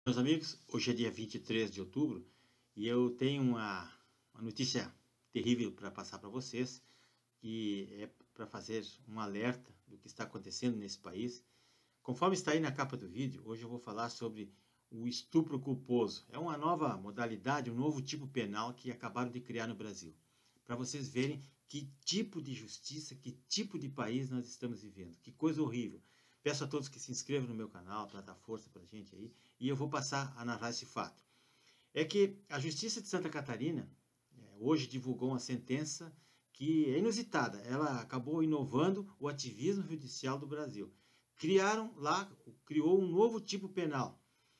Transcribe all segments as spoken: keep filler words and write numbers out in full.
Meus amigos, hoje é dia vinte e três de outubro e eu tenho uma, uma notícia terrível para passar para vocês, que é para fazer um alerta do que está acontecendo nesse país. Conforme está aí na capa do vídeo, hoje eu vou falar sobre o estupro culposo. É uma nova modalidade, um novo tipo penal que acabaram de criar no Brasil. Para vocês verem que tipo de justiça, que tipo de país nós estamos vivendo. Que coisa horrível. Peço a todos que se inscrevam no meu canal, para dar força para a gente aí, e eu vou passar a narrar esse fato. É que a Justiça de Santa Catarina é, hoje divulgou uma sentença que é inusitada. Ela acabou inovando o ativismo judicial do Brasil. Criaram lá, criou um novo tipo penal,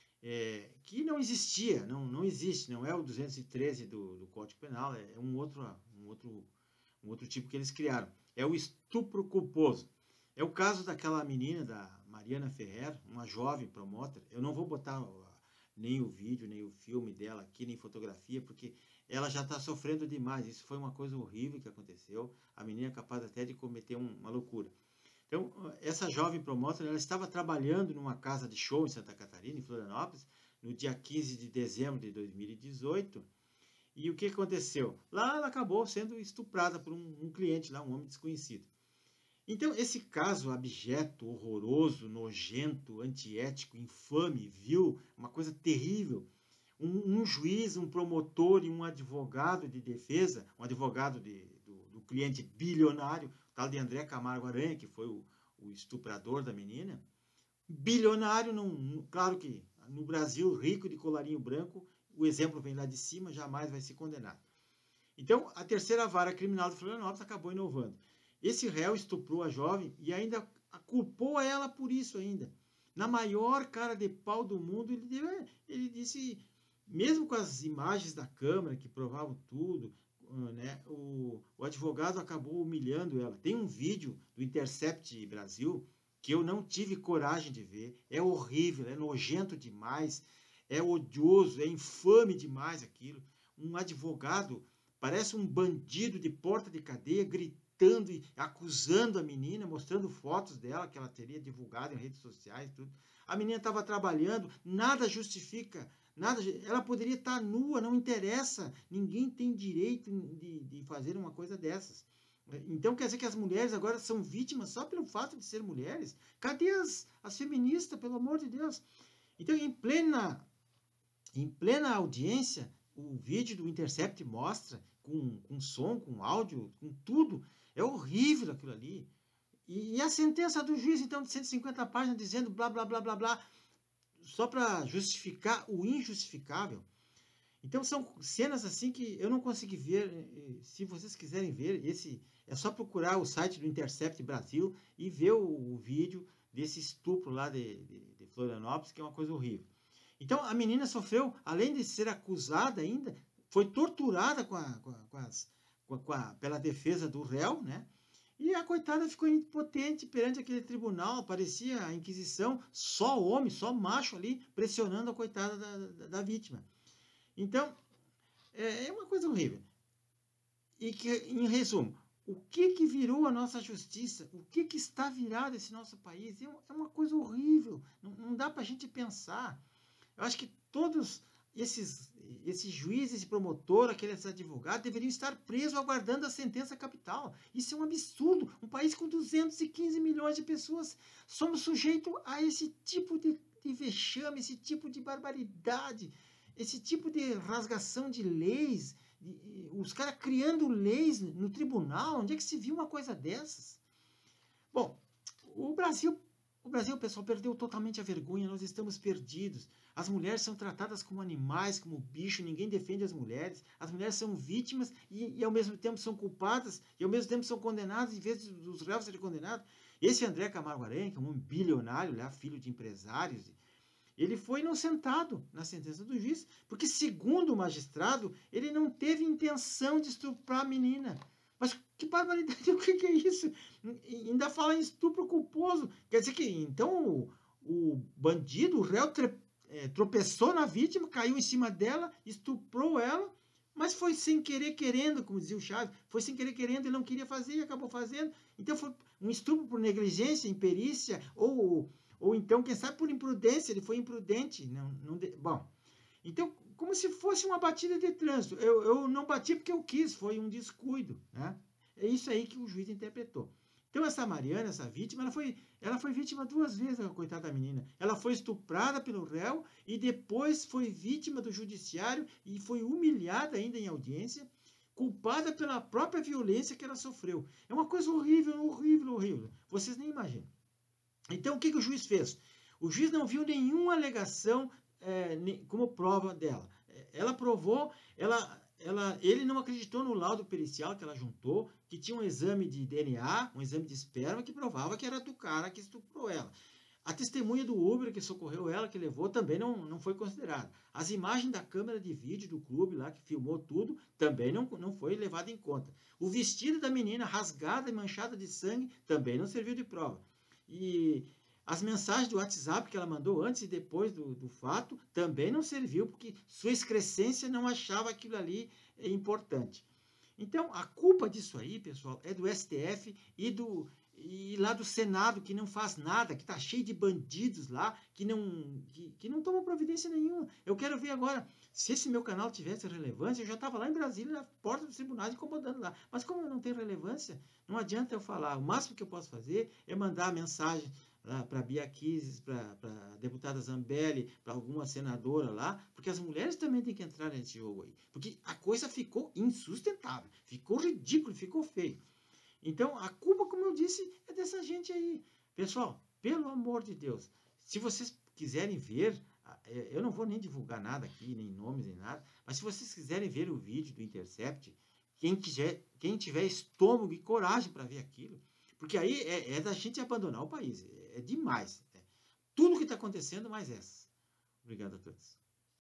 é, que não existia, não, não existe, não é o duzentos e treze do, do Código Penal, é um outro, um, outro, um outro tipo que eles criaram. É o estupro culposo. É o caso daquela menina, da Mariana Ferrer, uma jovem promotora. Eu não vou botar nem o vídeo, nem o filme dela aqui, nem fotografia, porque ela já está sofrendo demais. Isso foi uma coisa horrível que aconteceu. A menina é capaz até de cometer um, uma loucura. Então, essa jovem promotora, ela estava trabalhando numa casa de show em Santa Catarina, em Florianópolis, no dia quinze de dezembro de dois mil e dezoito. E o que aconteceu? Lá ela acabou sendo estuprada por um, um cliente lá, um homem desconhecido. Então, esse caso abjeto, horroroso, nojento, antiético, infame, vil, uma coisa terrível, um, um juiz, um promotor e um advogado de defesa, um advogado de, do, do cliente bilionário, o tal de André Camargo Aranha, que foi o, o estuprador da menina, bilionário, não, claro que no Brasil, rico de colarinho branco, o exemplo vem lá de cima, jamais vai ser condenado. Então, a terceira vara criminal de Florianópolis acabou inovando. Esse réu estuprou a jovem e ainda culpou ela por isso ainda. Na maior cara de pau do mundo, ele, deu, ele disse, mesmo com as imagens da câmera que provavam tudo, né, o, o advogado acabou humilhando ela. Tem um vídeo do Intercept Brasil que eu não tive coragem de ver. É horrível, é nojento demais, é odioso, é infame demais aquilo. Um advogado parece um bandido de porta de cadeia gritando e acusando a menina, mostrando fotos dela que ela teria divulgado em redes sociais, tudo. A menina estava trabalhando, nada justifica, nada, ela poderia estar nua, não interessa, ninguém tem direito de, de fazer uma coisa dessas. Então quer dizer que as mulheres agora são vítimas só pelo fato de ser mulheres? Cadê as, as feministas, pelo amor de Deus? Então, em plena, em plena audiência, o vídeo do Intercept mostra, com, com som, com áudio, com tudo, é horrível aquilo ali. E, e a sentença do juiz, então, de cento e cinquenta páginas, dizendo blá, blá, blá, blá, blá, só para justificar o injustificável. Então, são cenas assim que eu não consegui ver. Se vocês quiserem ver, esse é só procurar o site do Intercept Brasil e ver o, o vídeo desse estupro lá de, de, de Florianópolis, que é uma coisa horrível. Então, a menina sofreu, além de ser acusada ainda, foi torturada com a, com a, com as, com a, com a, pela defesa do réu, né? E a coitada ficou impotente perante aquele tribunal, parecia a Inquisição, só homem, só macho ali, pressionando a coitada da, da, da vítima. Então, é, é uma coisa horrível. E que, em resumo, o que, que virou a nossa justiça? O que, que está virado esse nosso país? É uma coisa horrível, não, não dá para a gente pensar. Eu acho que todos esses, esses juízes, promotor, aqueles advogados, deveriam estar presos aguardando a sentença capital. Isso é um absurdo. Um país com duzentos e quinze milhões de pessoas, somos sujeitos a esse tipo de, de vexame, esse tipo de barbaridade, esse tipo de rasgação de leis, de, os caras criando leis no tribunal. Onde é que se viu uma coisa dessas? Bom, o Brasil... O Brasil, pessoal, perdeu totalmente a vergonha, nós estamos perdidos. As mulheres são tratadas como animais, como bicho, ninguém defende as mulheres. As mulheres são vítimas e, e ao mesmo tempo são culpadas, e ao mesmo tempo são condenadas, em vez dos réus serem condenados. Esse André Camargo Aranha, que é um homem bilionário, lá, filho de empresários, ele foi inocentado na sentença do juiz, porque, segundo o magistrado, ele não teve intenção de estuprar a menina. Mas que barbaridade, o que, que é isso? E ainda fala em estupro culposo. Quer dizer que, então, o, o bandido, o réu, tre, é, tropeçou na vítima, caiu em cima dela, estuprou ela, mas foi sem querer querendo, como dizia o Chaves, foi sem querer querendo, ele não queria fazer e acabou fazendo. Então, foi um estupro por negligência, imperícia, ou, ou então, quem sabe, por imprudência, ele foi imprudente. Não, não de... Bom, então, como se fosse uma batida de trânsito. Eu, eu não bati porque eu quis, foi um descuido, né? É isso aí que o juiz interpretou. Então, essa Mariana, essa vítima, ela foi, ela foi vítima duas vezes, a coitada da menina. Ela foi estuprada pelo réu e depois foi vítima do judiciário e foi humilhada ainda em audiência, culpada pela própria violência que ela sofreu. É uma coisa horrível, horrível, horrível. Vocês nem imaginam. Então, o que, que o juiz fez? O juiz não viu nenhuma alegação é, como prova dela. Ela provou, ela, ela, ele não acreditou no laudo pericial que ela juntou, que tinha um exame de D N A, um exame de esperma, que provava que era do cara que estuprou ela. A testemunha do Uber que socorreu ela, que levou, também não, não foi considerada. As imagens da câmera de vídeo do clube lá, que filmou tudo, também não, não foi levado em conta. O vestido da menina, rasgado e manchado de sangue, também não serviu de prova. E as mensagens do WhatsApp que ela mandou antes e depois do, do fato também não serviu, porque sua excrescência não achava aquilo ali importante. Então, a culpa disso aí, pessoal, é do S T F e, do, e lá do Senado, que não faz nada, que está cheio de bandidos lá, que não, que, que não tomam providência nenhuma. Eu quero ver agora, se esse meu canal tivesse relevância, eu já estava lá em Brasília, na porta dos tribunais, incomodando lá. Mas como eu não tenho relevância, não adianta eu falar. O máximo que eu posso fazer é mandar mensagem para a Bia Kicis, para a deputada Zambelli, para alguma senadora lá, porque as mulheres também têm que entrar nesse jogo aí. Porque a coisa ficou insustentável, ficou ridículo, ficou feio. Então, a culpa, como eu disse, é dessa gente aí. Pessoal, pelo amor de Deus, se vocês quiserem ver, eu não vou nem divulgar nada aqui, nem nomes, nem nada, mas se vocês quiserem ver o vídeo do Intercept, quem, quiser, quem tiver estômago e coragem para ver aquilo, porque aí é, é da gente abandonar o país. É demais. É tudo que está acontecendo, mais essa. Obrigado a todos.